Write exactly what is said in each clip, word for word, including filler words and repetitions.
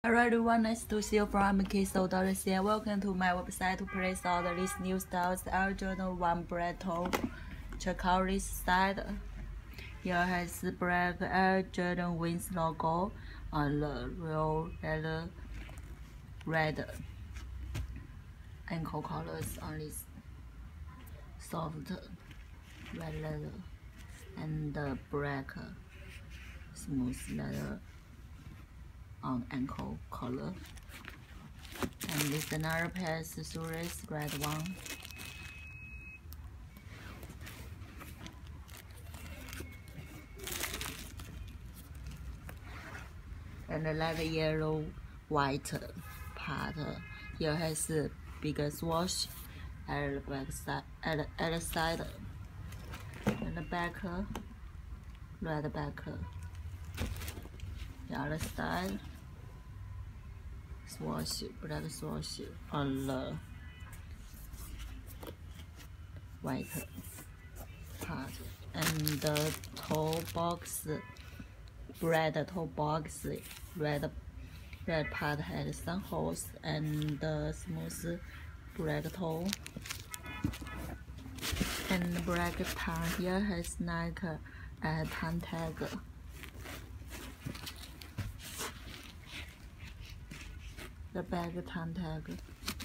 Hello everyone, nice to see you from M K Soul dot C N. Welcome to my website to place all the list new styles. Air Jordan one black toe. Check out this side. Here has the black Air Jordan Wings logo on the real red, red ankle colors on this soft red leather and the black smooth leather on ankle collar. And this another pair of accessories, red one. And the light yellow white part. Here has the bigger swatch at the back side, at the, at the side. And the back, red back. The other side. Swatch, black swatch on the white part, and the toe box, red toe box, red red part had some holes, and the smooth black toe, and the black tongue here has like a tongue tag. The bag tongue tag.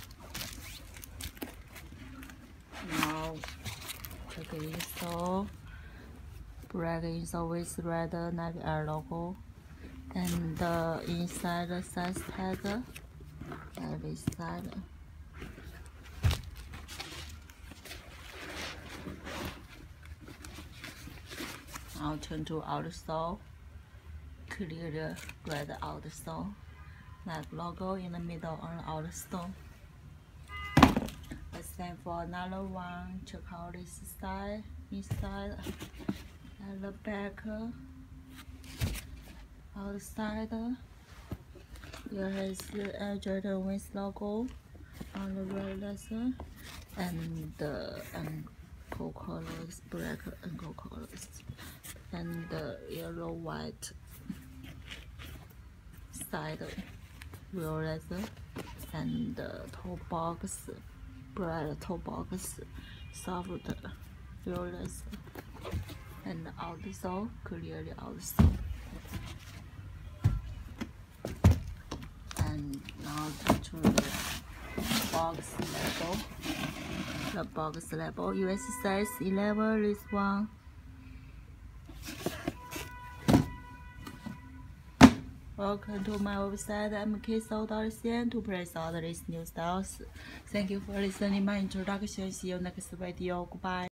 Now check the insole. Black insole with red Nike Air logo, and the inside size tag at this side. Now turn to outsole. Clear the red outsole. Like logo in the middle on the outsole. Let's same for another one. Check out this side, inside, and the back, outside. Here has the Air Jordan Wings logo on the red leather, and the ankle colors, black ankle colors, and the yellow white side. Real leather, and the toe box, bright toe box, soft real leather, and the outsole, clearly outsole. And now to the box label. The box label, U S size eleven, this one. Welcome to my website M K Soul dot C N to place all these new styles. Thank you for listening my introduction. See you next video. Goodbye.